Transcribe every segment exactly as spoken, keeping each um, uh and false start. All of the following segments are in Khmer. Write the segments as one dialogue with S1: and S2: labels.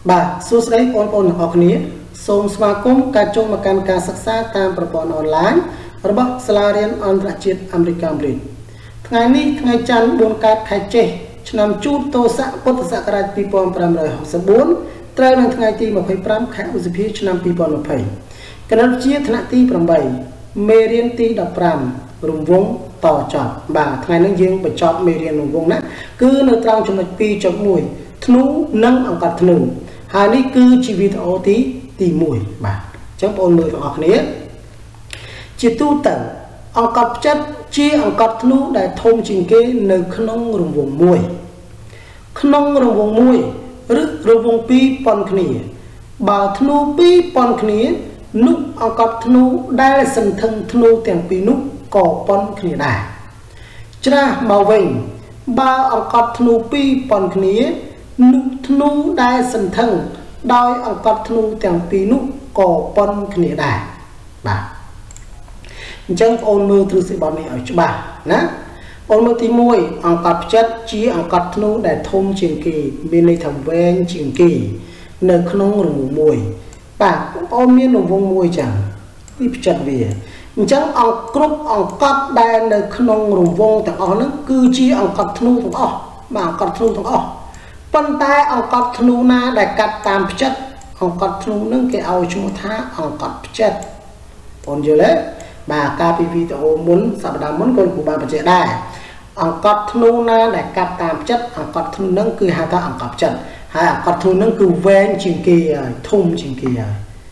S1: bà số đấy con con học ní sôm sma cung cả chung mà can cả sắc xa tamប្រព័ន្ធ online របស់សាលារៀនអន្តរជាតិអាមេរិកកាំព្រីថ្ងៃនេះថ្ងៃច័ន្ទបួនកើតខែចេសឆ្នាំជូតទស័កពុទ្ធសករាជពីរពាន់ប្រាំរយហកសិបបួនត្រូវនៅថ្ងៃទីម្ភៃប្រាំខែឧសភាឆ្នាំពីរពាន់ម្ភៃគណិតវិទ្យាថ្នាក់ទីប្រាំបីមេរៀនទីដប់ប្រាំរង្វង់តចប់បាទថ្ងៃនេះយើងបញ្ចប់មេរៀនរង្វង់ណាគឺនៅត្រង់ចំណុច ពីរចុចមួយ ធ្នូនិងអង្កត់ធ្នូហើយនេះគឺជាវីដេអូទីទីមួយបាទអញ្ចឹងបងប្អូនមើលទាំងអស់គ្នាជាទូទៅអង្កត់ផ្ចិតជាអង្កត់ធ្នូដែលធំជាងគេនៅក្នុងរង្វង់មួយក្នុងរង្វង់មួយឬរង្វង់ពីរប៉ុនគ្នាបើធ្នូពីរប៉ុនគ្នានោះអង្កត់ធ្នូដែលសន្ធឹងធ្នូទាំងពីរនោះក៏ប៉ុនគ្នាដែរច្រាស់មកវិញបើអង្កត់ធ្នូពីរប៉ុនគ្នានោះធ្នូដែលសន្ធឹងដោយអង្កត់ធ្នូទាំងពីរនោះក៏ប៉ុនគ្នាដែរបាទអញ្ចឹងបងប្អូនមើលទ្រឹស្ដីបទនេះឲ្យច្បាស់ណាបងមើលទីមួយអង្កត់ផ្ចិតជាអង្កត់ធ្នូដែលធំជាងគេមានន័យថាវែងជាងគេនៅក្នុងរង្វង់មួយបាទបងប្អូនមានរង្វង់មួយចឹងពីផ្ចិតវាអញ្ចឹងអង្គគ្រប់អង្កត់ដែលនៅក្នុងរង្វង់ទាំងអស់ហ្នឹងគឺជាអង្កត់ធ្នូទាំងអស់បាទអង្កត់ធ្នូទាំងអស់ប៉ុន្តែអង្កត់ធ្នូណាដែលកាត់តាមផ្ចិតអង្កត់ធ្នូហ្នឹងគេឲ្យឈ្មោះថាអង្កត់ផ្ចិតបងយល់ទេបាទកាលពីវីដេអូមុនសប្តាហ៍មុនក៏គ្រូបានបញ្ជាក់ដែរអង្កត់ធ្នូណាដែលកាត់តាមផ្ចិតអង្កត់ធ្នូហ្នឹងគឺហៅថាអង្កត់ផ្ចិតហើយអង្កត់ធ្នូហ្នឹងគឺវែងជាងគេហើយធំជាងគេហើយ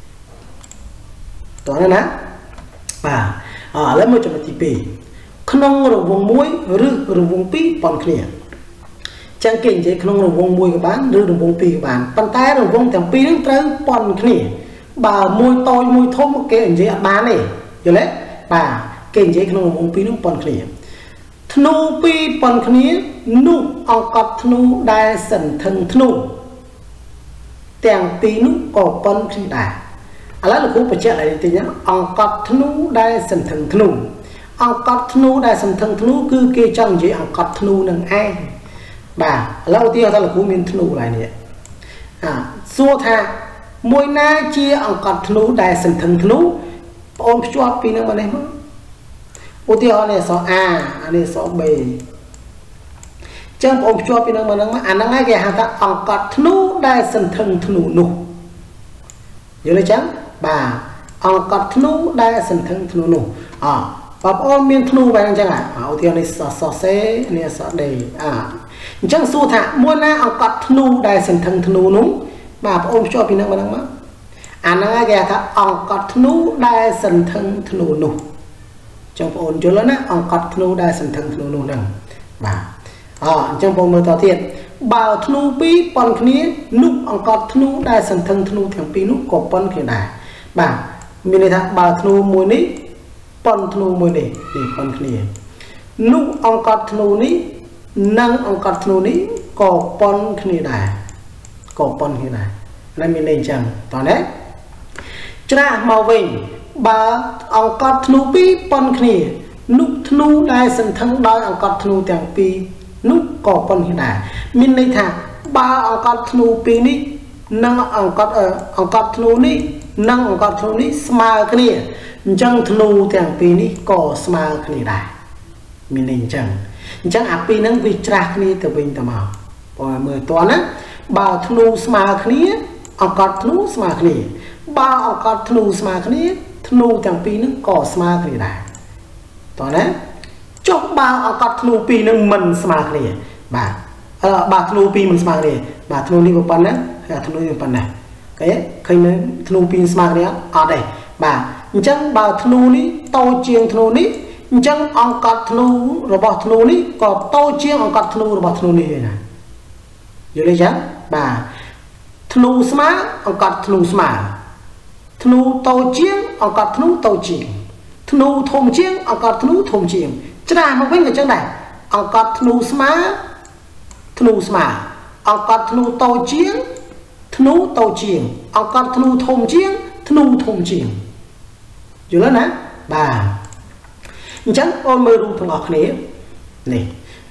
S1: តោះណាបាទអឥឡូវមកចំណុចទីពីរក្នុងរង្វង់មួយឬរង្វង់ពីរប៉ុនគ្នាចឹងគេនិយាយក្នុងរង្វង់មួយក៏បានឬរង្វង់ពីរក៏បានប៉ុន្តែរង្វង់ទាំងពីរហ្នឹងត្រូវប៉ុនគ្នាបើមួយតូចមួយធំគេនិយាយអត់បានទេយល់ទេបាទគេនិយាយក្នុងរង្វង់ពីរហ្នឹងប៉ុនគ្នាធ្នូពីរប៉ុនគ្នានោះអង្កត់ធ្នូដែលសន្ធឹងធ្នូទាំងពីរនោះក៏ប៉ុនគ្នាដែរឥឡូវលោកគ្រូបញ្ជាក់ឲ្យតិចណាអង្កត់ធ្នូដែលសន្ធឹងធ្នូអង្កត់ធ្នូដែលសន្ធឹងធ្នូគឺគេចង់និយាយអង្កត់ធ្នូនឹងឯងបាទឥឡូវឧទាហរណ៍ថាលោកគ្រូមានធ្នូឡើយនេះអាសួរថាមួយណាជាអង្កត់ធ្នូដែលសន្ធឹងធ្នូបងអូនភ្ជាប់ពីនឹងមកនេះមកឧទាហរណ៍នេះអក្សរ A អានេះអក្សរ B ចឹងបងអូនភ្ជាប់ពីនឹងមកនឹងមកអាហ្នឹងឯងគេហៅថាអង្កត់ធ្នូដែលសន្ធឹងធ្នូនោះយល់ទេចឹងបាទអង្កត់ធ្នូដែលសន្ធឹងធ្នូនោះអបងប្អូនមានធ្នូបែបហ្នឹងចឹងអាឧទាហរណ៍នេះសសសេនេះសដេអាអញ្ចឹងសួរថាមួយណាអង្កត់ធ្នូដែលសន្ធឹងធ្នូនោះបាទបងប្អូនភ្ជាប់ពីហ្នឹងមកហ្នឹងមកអាហ្នឹងគេថាអង្កត់ធ្នូដែលសន្ធឹងធ្នូនោះចឹងបងប្អូនយល់ណាអង្កត់ធ្នូដែលសន្ធឹងធ្នូនោះហ្នឹងបាទអអញ្ចឹងបងមើលតទៀតបើធ្នូពីរប៉ុនគ្នានោះអង្កត់ធ្នូដែលសន្ធឹងធ្នូទាំងពីរនោះក៏ប៉ុនគ្នាដែរបាទមានន័យថាបើធ្នូមួយនេះប៉ុនធ្នូមួយនេះនេះប៉ុនគ្នានោះអង្កត់ធ្នូនេះនិងអង្កត់ធ្នូនេះក៏ប៉ុនគ្នាដែរក៏ប៉ុនគ្នាដែរហើយមានន័យអញ្ចឹងតោះណាច្រាស់មកវិញបើអង្កត់ធ្នូពីរប៉ុនគ្នានោះធ្នូដែលសន្ធឹងដោយអង្កត់ធ្នូទាំងពីរនោះក៏ប៉ុនគ្នាដែរមានន័យថាបើអង្កត់ធ្នូពីរនេះនិងអង្កត់អង្កត់ធ្នូនេះនិងអង្កត់ធ្នូនេះស្មើគ្នាអញ្ចឹងធ្នូទាំងពីរនេះក៏ស្មើគ្នាដែរមានន័យអញ្ចឹងអញ្ចឹងអាពីរហ្នឹងវាច្រាស់គ្នាទៅវិញទៅមកបងមើលតើណាបើធ្នូស្មើគ្នាអង្កត់ធ្នូស្មើគ្នាបើអង្កត់ធ្នូស្មើគ្នាធ្នូទាំងពីរហ្នឹងក៏ស្មើគ្នាដែរតើណាចុះបើអង្កត់ធ្នូពីរហ្នឹងមិនស្មើគ្នាបាទអឺបើធ្នូពីរមិនស្មើគ្នាបាទធ្នូនេះប៉ុណ្ណាហើយធ្នូនេះប៉ុណ្ណាឃើញឃើញនៅធ្នូពីរស្មើគ្នាអត់ទេបាទអញ្ចឹងបើធ្នូនេះតូចជាងធ្នូនេះអញ្ចឹងអង្កត់ធ្នូរបស់ធ្នូនេះក៏តូចជាងអង្កត់ធ្នូរបស់ធ្នូនេះដែរយល់ទេចឹងបាទធ្នូស្មើអង្កត់ធ្នូស្មើធ្នូតូចជាងអង្កត់ធ្នូតូចជាងធ្នូធំជាងអង្កត់ធ្នូធំជាងច្រាស់មកវិញក៏ចឹងដែរអង្កត់ធ្នូស្មើធ្នូស្មើអង្កត់ធ្នូតូចជាងធ្នូតូចជាងអង្កត់ធ្នូធំជាងធ្នូធំជាងយល់ទេណាបាទអញ្ចឹងបងមើលរូបទាំងអស់គ្នានេះ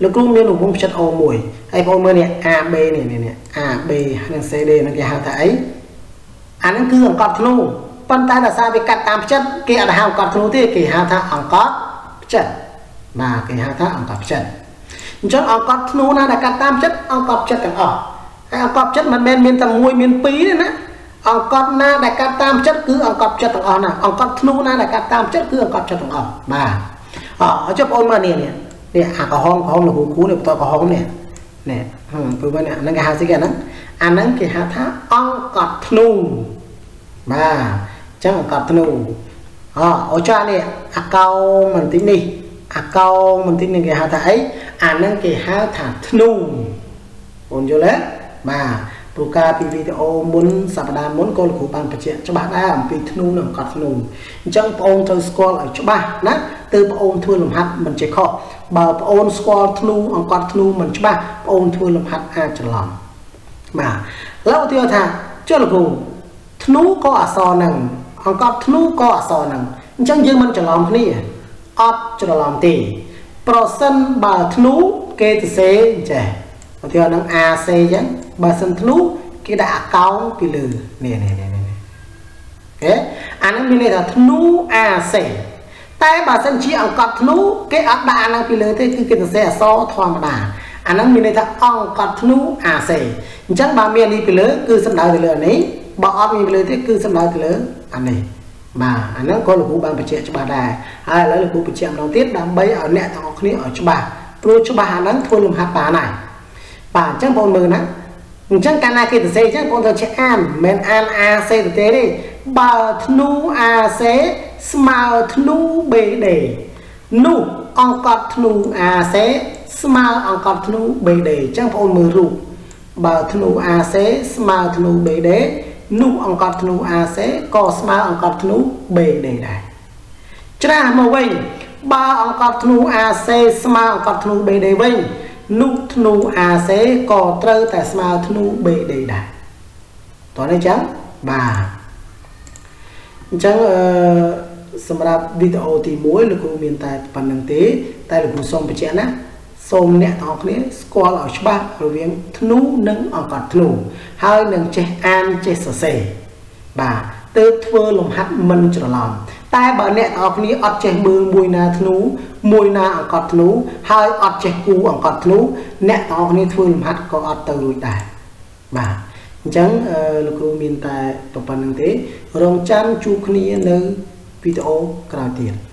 S1: លោកគ្រូមានរង្វង់ផ្ចិត O មួយហើយបងមើលនេះ A B នេះនេះ A B និង C D នឹងគេហៅថាអីអាហ្នឹងគឺអង្កត់ធ្នូប៉ុន្តែដោយសារវាកាត់តាមផ្ចិតគេអត់ហៅអង្កត់ធ្នូទេគេហៅថាអង្កត់ផ្ចិតបាទគេហៅថាអង្កត់ផ្ចិតអញ្ចឹងអង្កត់ធ្នូណាដែលកាត់តាមផ្ចិតអង្កត់ផ្ចិតទាំងអស់ហើយអង្កត់ផ្ចិតមិនមែនមានតែមួយមានពីរទេណាអង្កត់ណាដែលកាត់តាមផ្ចិតគឺអង្កត់ផ្ចិតទាំងអស់ណាអង្កត់ធ្នូណាដែលកាត់តាមផ្ចិតគឺអង្កត់ផ្ចិតទាំងអស់បាទអញ្ចឹងបងមើលនេះនេះនេះអាក្រហមក្រហមលោកគ្រូនេះបន្តក្រហមនេះនេះព្រោះមិនហ្នឹងគេហៅស្អីគេហ្នឹងអាហ្នឹងគេហៅថាអង្កត់ធ្នូបាទអញ្ចឹងអង្កត់ធ្នូអូអូចានេះអាកោមិនតិចនេះអាកោមិនតិចនេះគេហៅថាអីអាហ្នឹងគេហៅថាធ្នូបងយល់ទេបាទព្រោះការពីវីដេអូមុនសប្តាហ៍មុនក៏លោកគ្រូបានបញ្ជាក់ច្បាស់ដែរអំពីធ្នូនិងអង្កត់ធ្នូអញ្ចឹងបងអូនត្រូវស្គាល់ឲ្យច្បាស់ណាទើបបងអូនធ្វើលំហាត់មិនចេះខុសបើបងអូនស្គាល់ធ្នូអង្កត់ធ្នូមិនច្បាស់បងអូនធ្វើលំហាត់អាចច្រឡំបាទឥឡូវឧទាហរណ៍ថាចុះលោកគ្រូធ្នូក៏អក្សរហ្នឹងអង្កត់ធ្នូក៏អក្សរហ្នឹងអញ្ចឹងយើងមិនច្រឡំគ្នាអត់ច្រឡំទេប្រសិនបើធ្នូគេទៅសេចេះឧទាហរណ៍ហ្នឹង A C អញ្ចឹងបើសិនធ្នូគេដាក់អាកោងពីលើនេះនេះនេះនេះអូអាហ្នឹងមានន័យថាធ្នូ A C តែបើសិនជាអង្កត់ធ្នូគេអត់ដាក់អាហ្នឹងពីលើទេគឺគេទៅសេអក្សរធម្មតាអាហ្នឹងមានន័យថាអង្កត់ធ្នូ A C អញ្ចឹងបើមាននេះពីលើគឺសំដៅទៅលើអានេះបើអត់មានពីលើទេគឺសំដៅទៅលើអានេះបាទអាហ្នឹងក៏លោកគ្រូបានបញ្ជាក់ច្បាស់ដែរហើយឥឡូវលោកគ្រូបញ្ជាក់ម្ដងទៀតដើម្បីឲ្យអ្នកទាំងអស់គ្នាឲ្យច្បាស់ព្រោះច្បាស់អាហ្នឹងធ្វើលំហាត់បានហើយបាទអញ្ចឹងបងមើលណាអញ្ចឹងកាលណាគេទៅសេអញ្ចឹងបងត្រូវចេះអានមិនអាន A C ទៅទេទេបើធ្នូ A C ស្មើធ្នូ B D នោះអង្កត់ធ្នូ A C ស្មើអង្កត់ធ្នូ B D អញ្ចឹងបងមើលរូបបើធ្នូ A C ស្មើធ្នូ B D នោះអង្កត់ធ្នូ A C ក៏ស្មើអង្កត់ធ្នូ B D ដែរច្រាស់មកវិញបើអង្កត់ធ្នូ A C ស្មើអង្កត់ធ្នូ B D វិញនោះធ្នូ A C ក៏ត្រូវតែស្មើធ្នូ B D ដែរតោះនេះអញ្ចឹងបាទអញ្ចឹងអឺសម្រាប់វីដេអូទីមួយលោកគ្រូមានតែប៉ុណ្្នឹងទេតែលោកគ្រូសូមបញ្ជាក់ណាសូមអ្នកទាំងអស់គ្នាស្គាល់ឲ្យច្បាស់រវាងធ្នូនិងអង្កត់ធ្នូហើយនឹងចេះអានចេះសរសេរបាទទើបធ្វើលំហាត់មិនច្រឡំតែបើអ្នកទាំងអស់គ្នាអត់ចេះមើលមួយណាធ្នូមួយណាអង្កត់ធ្នូហើយអត់ចេះគូអង្កត់ធ្នូអ្នកទាំងអស់គ្នាធ្វើលំហាត់ក៏អត់ទៅរួចដែរបាទអញ្ចឹងលោកគ្រូមានតែប៉ុណ្្នឹងទេរងចាំជួបគ្នានៅវីដេអូក្រោយទៀត